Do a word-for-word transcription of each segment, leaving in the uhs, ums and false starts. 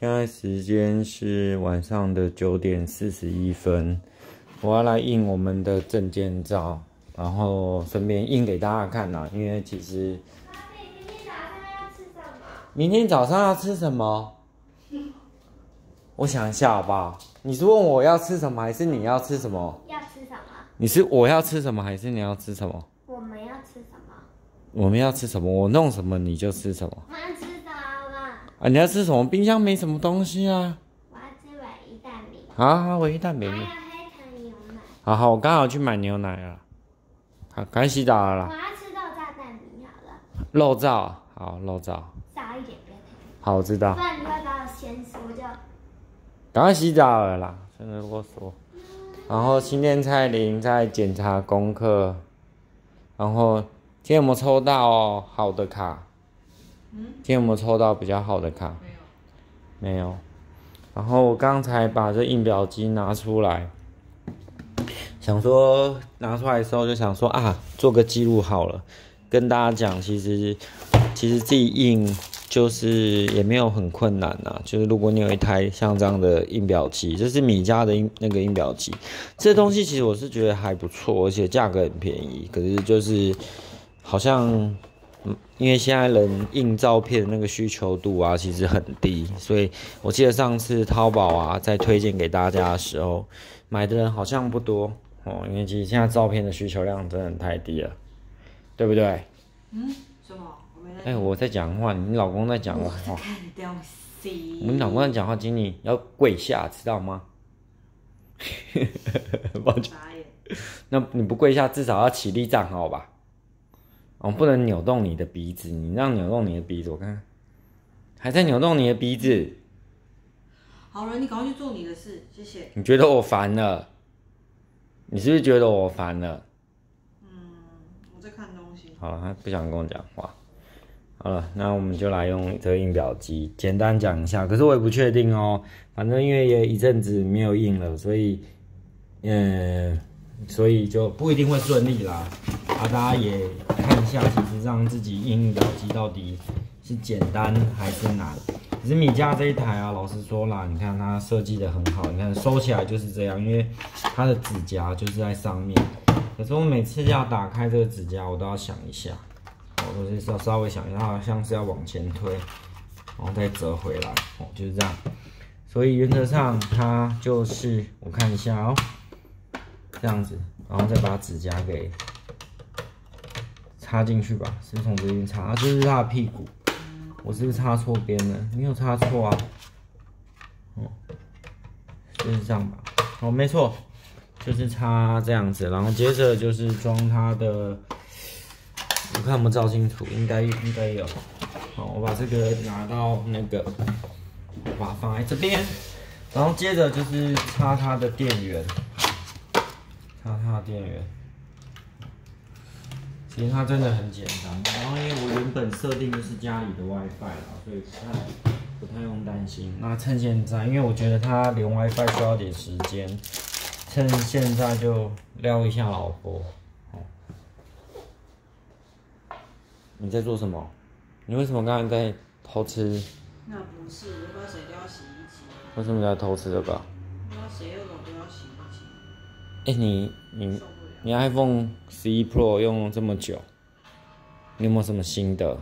现在时间是晚上的九点四十一分，我要来印我们的证件照，然后顺便印给大家看啦。因为其实，明天早上要吃什么？我想一下好不好？你是问我要吃什么，还是你要吃什么？ 要吃什么？ 你是我要吃什么，还是你要吃什么？ 我们要吃什么？ 我们要吃什么？我弄什么你就吃什么。 我要吃什么？ 啊，你要吃什么？冰箱没什么东西啊。 我要吃鲔鱼蛋饼。 好好，鲔鱼蛋饼。 还有黑糖牛奶。 好好，我刚好去买牛奶了。好，赶紧洗澡了啦。 我要吃肉燥蛋饼好了。 肉燥，好，肉燥。 少一点，不要太多。 好，我知道。 不然你会把我先说就。 赶快洗澡了啦，真的啰嗦。然后新店蔡琳在检查功课，然后今天有没有抽到哦好的卡？嗯，今天有没有抽到比较好的卡？ 没有， 没有。然后我刚才把这印表机拿出来，想说拿出来的时候就想说啊，做个记录好了，跟大家讲，其实其实自己印。就是也没有很困难呐、啊，就是如果你有一台像这样的印表机，这是米家的印那个印表机，这东西其实我是觉得还不错，而且价格很便宜。可是就是好像，嗯，因为现在人印照片的那个需求度啊，其实很低，所以我记得上次淘宝啊在推荐给大家的时候，买的人好像不多哦，因为其实现在照片的需求量真的太低了，对不对？ 嗯，什么？ 哎、欸，我在讲话，你老公在讲话。 我在看东西。 你老公在讲话，请你要跪下，知道吗？抱歉。那你不跪下，至少要起立站好吧？我、哦、不能扭动你的鼻子，你让扭动你的鼻子，我看看，还在扭动你的鼻子。 好了，你赶快去做你的事，谢谢。 你觉得我烦了？你是不是觉得我烦了？ 嗯，我在看东西。 好了，他不想跟我讲话。好了，那我们就来用这个印表机简单讲一下，可是我也不确定哦。反正因为也一阵子没有印了，所以，嗯，所以就不一定会顺利啦。啊，大家也看一下，其实让自己印印表机到底是简单还是难。可是米家这一台啊，老实说啦，你看它设计的很好，你看收起来就是这样，因为它的指甲就是在上面。可是我每次要打开这个指甲，我都要想一下。我就是稍稍微想一下，它好像是要往前推，然后再折回来，哦，就是这样。所以原则上它就是我看一下哦，这样子，然后再把指甲给插进去吧，是从这边插，啊，这是它的屁股，我是不是插错边了？没有插错啊，哦，就是这样吧，哦，没错，就是插这样子，然后接着就是装它的。我看有没有照清楚，应该应该有。好，我把这个拿到那个，把它放在这边，然后接着就是插它的电源，插它的电源。其实它真的很简单，然后因为我原本设定的是家里的 WiFi 啦，所以不太不太用担心。那趁现在，因为我觉得它连 WiFi 需要点时间，趁现在就撩一下老婆。你在做什么？你为什么刚才在偷吃？ 那不是，我不知道谁都要洗衣机。 为什么在偷吃这个？ 不知道谁又总都要洗衣机。 哎、欸，你你你 iPhone 十一 Pro 用这么久，你有没有什么心得？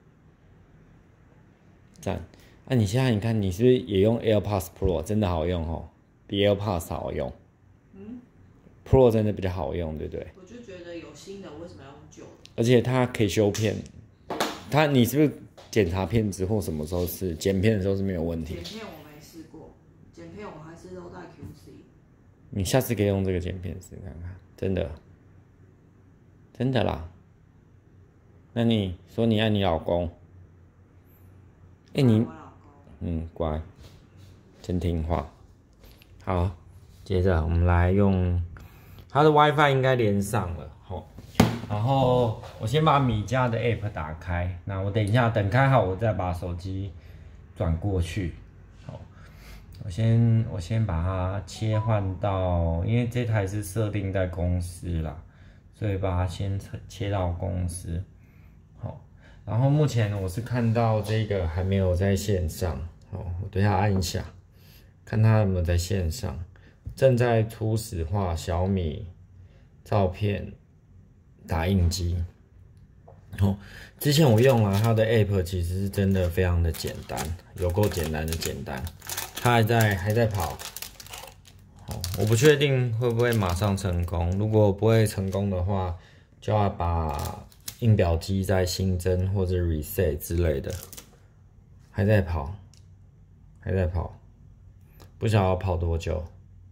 赞！那、啊、你现在你看，你是不是也用 AirPods Pro？ 真的好用哦，比 AirPods 好用。嗯 ，Pro 真的比较好用，对不对？ 我就觉得有新的，为什么要用旧的？ 而且它可以修片，它你是不是检查片子或什么时候是剪片的时候是没有问题？ 剪片我没试过，剪片我还是都带 Q C。 你下次可以用这个剪片试看看，真的，真的啦。那你说你爱你老公？哎、欸、你，嗯，乖，真听话。好，接着我们来用它的 WiFi 应该连上了，好。然后我先把米家的 App 打开，那我等一下等开好，我再把手机转过去。好，我先我先把它切换到，因为这台是设定在公司啦，所以把它先切到公司。好，然后目前我是看到这个还没有在线上， 哦，我等一下按一下，看他有没有在线上。正在初始化小米照片打印机。哦，之前我用了它的 app， 其实是真的非常的简单，有够简单的简单。它还在还在跑。哦，我不确定会不会马上成功。如果不会成功的话，就要把印表机再新增或者 reset 之类的。还在跑，还在跑，不晓得要跑多久。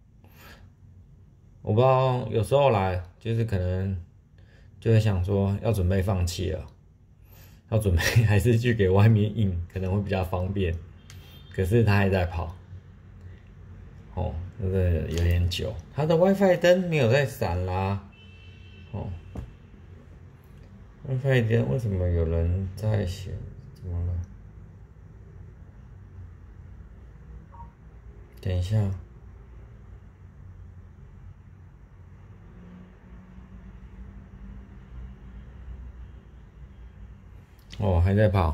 我不知道，有时候来就是可能就会想说要准备放弃了，要准备还是去给外面印，可能会比较方便。可是它还在跑，哦，这个有点久。它的 WiFi 灯没有在闪啦，哦 ，WiFi 灯为什么有人在写？怎么了？等一下。哦，还在跑。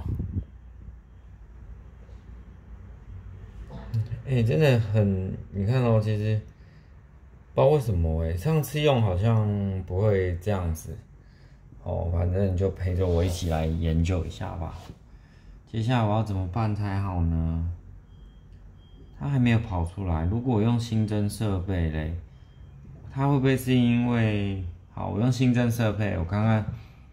哎、欸，真的很，你看哦，其实不知道为什么哎、欸，上次用好像不会这样子。哦，反正你就陪着我一起来研究一下吧。接下来我要怎么办才好呢？它还没有跑出来。如果我用新增设备嘞，它会不会是因为……好，我用新增设备，我看看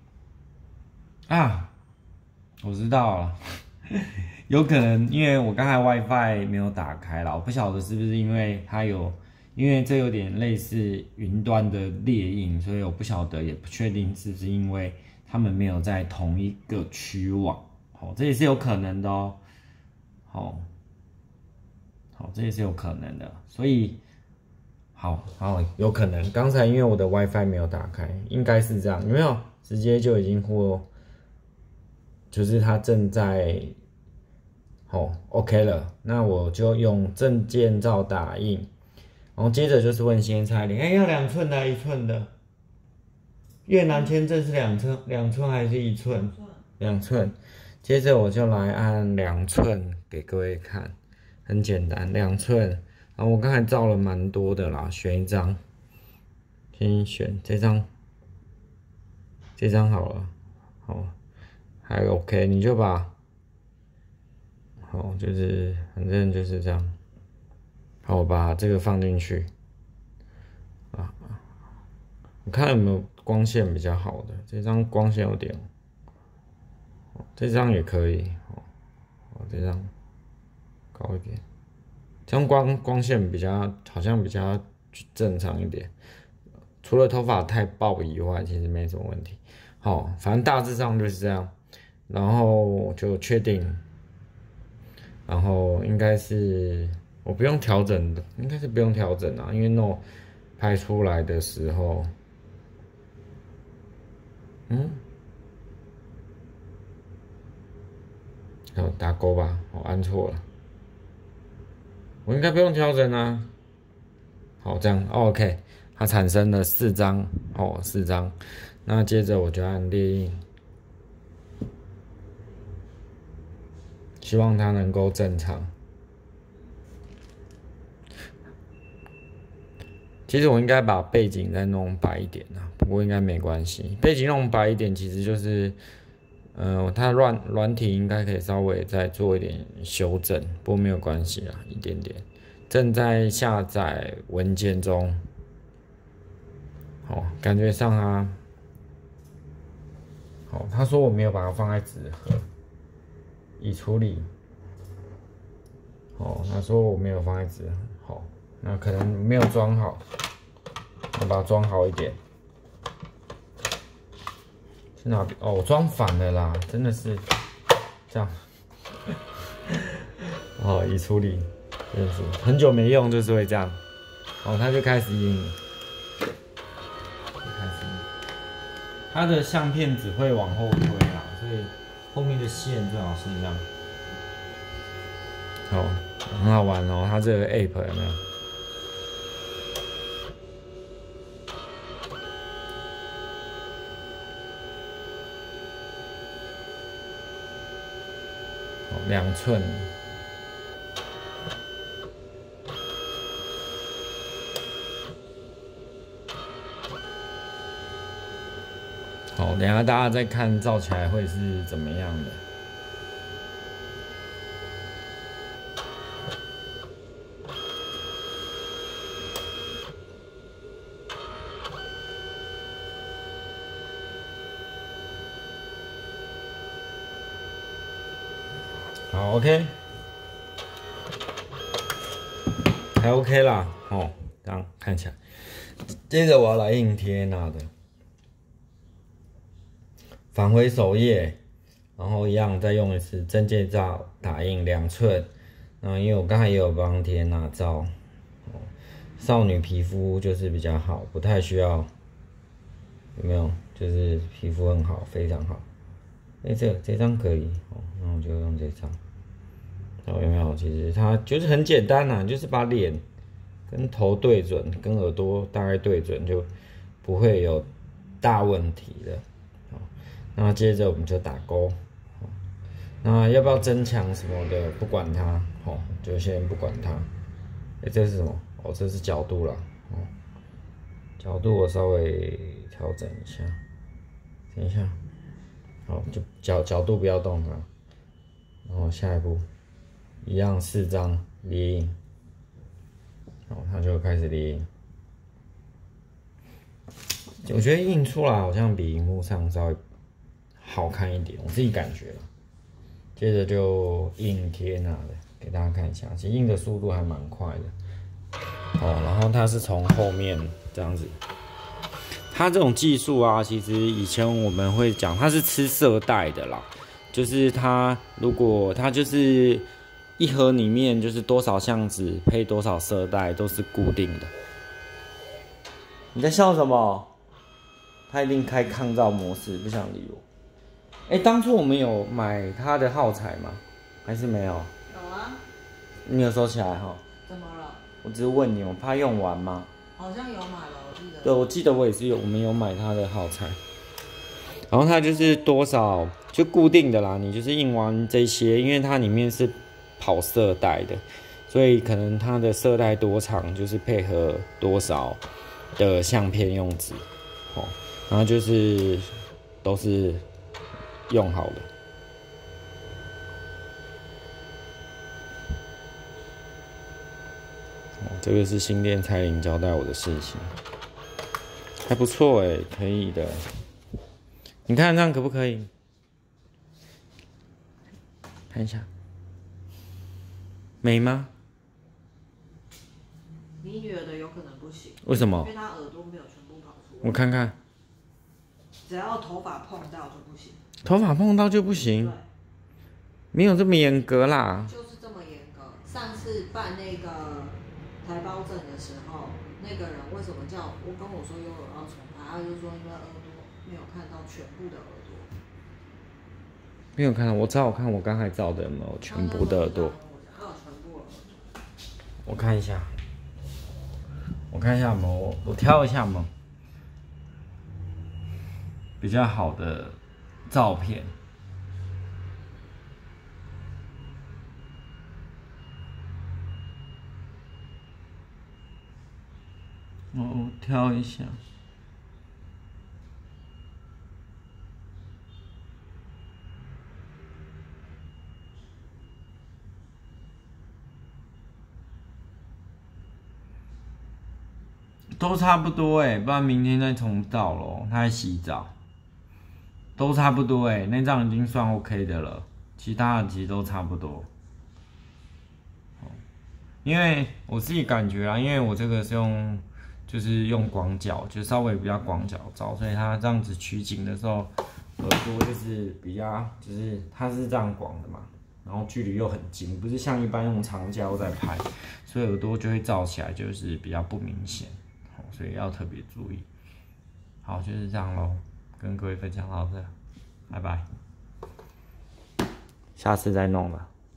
啊。我知道了，有可能因为我刚才 WiFi 没有打开啦，我不晓得是不是因为它有，因为这有点类似云端的列印，所以我不晓得，也不确定是不是因为他们没有在同一个区网，好，这也是有可能的哦，好，好，这也是有可能的，所以，好，好，有可能，刚才因为我的 WiFi 没有打开，应该是这样，有没有？直接就已经或。就是它正在，哦 ，OK 了，那我就用证件照打印，然后接着就是问先差领，哎、欸，要两寸的，一寸的。越南签证是两寸，两寸还是一寸？两寸。接着我就来按两寸给各位看，很简单，两寸。然后我刚才照了蛮多的啦，选一张，先选这张，这张好了，好。还 OK， 你就把，好，就是反正就是这样。好，我把这个放进去。啊，我看有没有光线比较好的，这张光线有点，这张也可以，哦，这张高一点，这样光光线比较好像比较正常一点。除了头发太爆以外，其实没什么问题。好，反正大致上就是这样。然后就确定，然后应该是我不用调整的，应该是不用调整啊，因为 No 拍出来的时候，嗯，好打勾吧，我按错了，我应该不用调整啊。好，这样 OK， 它产生了四张，哦，四张，那接着我就按列印。希望它能够正常。其实我应该把背景再弄白一点啊，不过应该没关系。背景弄白一点，其实就是，呃，它软软体应该可以稍微再做一点修正，不过没有关系啦，一点点。正在下载文件中，好，感觉上啊，好，他说我没有把它放在纸盒。已处理，哦，他说我没有放在纸，好，那可能没有装好，我把它装好一点。是哪边？哦，我装反了啦，真的是这样。哦，已处理，真的是很久没用，就是会这样。哦，它就开始印，开始印。它的相片只会往后推啦，所以。后面的线最好是这样，好，很好玩哦。它这个 app 有没有？哦，两寸， 等一下大家再看照起来会是怎么样的。好 ，OK， 还 OK 啦，哦，这样看起来。接着我要来印贴纳的，返回首页，然后一样再用一次真界照打印两寸。那因为我刚才也有帮贴纳照，哦，少女皮肤就是比较好，不太需要，有没有？就是皮肤很好，非常好。哎、欸，这这张可以哦，那我就用这张。哦，有没有？其实它就是很简单啦、啊，就是把脸跟头对准，跟耳朵大概对准，就不会有大问题的。好，那接着我们就打勾。那要不要增强什么的，不管它，好，就先不管它。哎、欸，这是什么？哦，这是角度啦。哦，角度我稍微调整一下。等一下，好，就角角度不要动它。然后下一步。一样四张列印，好，它就开始列印。我觉得印出来好像比荧幕上稍微好看一点，我自己感觉了。接着就印贴纳的，给大家看一下，其实印的速度还蛮快的。哦，然后它是从后面这样子。它这种技术啊，其实以前我们会讲，它是吃色带的啦，就是它如果它就是。一盒里面就是多少相纸配多少色带都是固定的。你在笑什么？他一定开抗噪模式，不想理我。哎、欸，当初我们有买他的耗材吗？还是没有？ 有啊。 你有收起来哈？ 怎么了？ 我只是问你，我怕用完吗？ 好像有买了，我记得。 对，我记得我也是有，我们有买他的耗材。然后它就是多少就固定的啦，你就是印完这些，因为它里面是。跑色带的，所以可能它的色带多长，就是配合多少的相片用纸，哦，然后就是都是用好的。哦，这个是新店彩玲交代我的事情，还不错哎，可以的。你看这样可不可以？看一下。美吗？ 你女儿的有可能不行。 为什么？ 因为她耳朵没有全部跑出来。 我看看。 只要头发碰到就不行。 头发碰到就不行？ 对。 没有这么严格啦。 就是这么严格。上次办那个台胞证的时候，那个人为什么叫我跟我说有耳要重拍，他就说因为耳朵没有看到全部的耳朵。 没有看到，我照我看我刚才照的有没有全部的耳朵？我看一下，我看一下有没有，我挑一下有没有比较好的照片。我挑一下。都差不多哎、欸，不然明天再重照咯。他在洗澡，都差不多哎、欸，那张已经算 OK 的了，其他的其实都差不多。因为我自己感觉啊，因为我这个是用就是用广角，就稍微比较广角照，所以它这样子取景的时候，耳朵就是比较就是它是这样广的嘛，然后距离又很近，不是像一般用长焦在拍，所以耳朵就会照起来就是比较不明显。所以要特别注意。好，就是这样咯，跟各位分享到这，拜拜，下次再弄了。